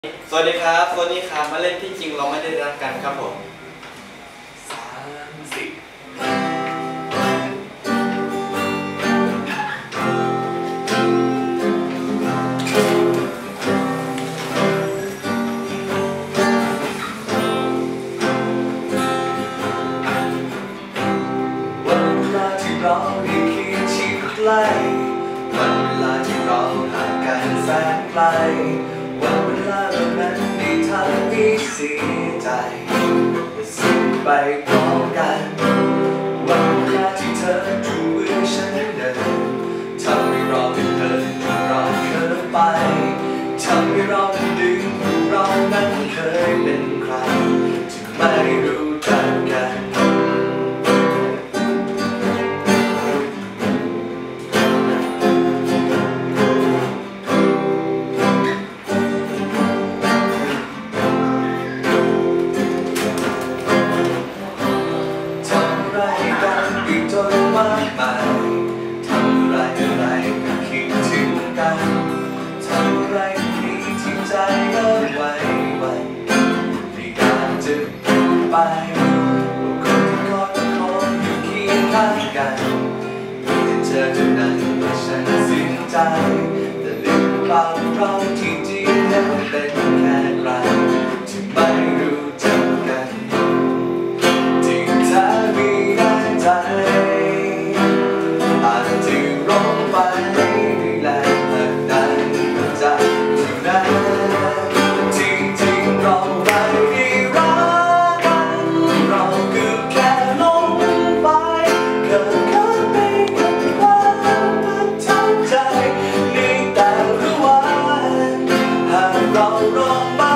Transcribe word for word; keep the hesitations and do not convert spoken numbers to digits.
สวัสดีครับโซนี่ครับมาเล่นที่จริงเราไม่ได้รักกันครับผมสามสิบวันเวลาที่เราได้เคียงชิดใกล้วันเวลาที่เราห่างกันแสนไกลวันเวลาเหล่านั้นได้ทำให้เสียใจแต่สิ้นไปพร้อมกันวันเวลาที่เธอจูงมือฉันเดินทำให้เราเป็นเพลินจนเราเคินไปทำให้เรานั้นดึงเรานั้นเคยเป็นใครจึงไม่รู้จักกันจนมากมายทำอะไรอะไรก็คิดถึงกันทำอะไรนี้ที่ใจเริ่มไหวหวั่นไม่อยากจะพูดไปว่าคนที่คอยต้องคอยอยู่เคียงข้างกันมีแต่เธอเท่านั้นที่ฉันสิ้นใจแต่ลืมเปล่าเราที่จริงนั้นเป็นแค่ใครที่ไม่รู้จักกันที่เธอมีได้ใจอาจจะร้องไปแรงผลักดันจากที่นั้นจริงๆเราไม่ได้รักกันเราคือแค่หลงไปเกิดขึ้นในความประทับใจในแต่ละวันหากเราร้องไป